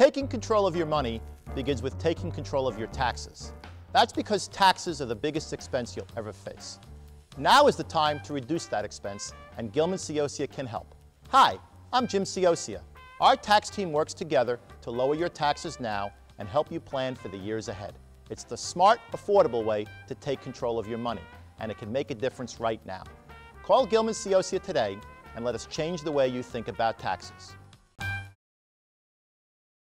Taking control of your money begins with taking control of your taxes. That's because taxes are the biggest expense you'll ever face. Now is the time to reduce that expense, and Gilman Ciocia can help. Hi, I'm Jim Ciocia. Our tax team works together to lower your taxes now and help you plan for the years ahead. It's the smart, affordable way to take control of your money, and it can make a difference right now. Call Gilman Ciocia today and let us change the way you think about taxes.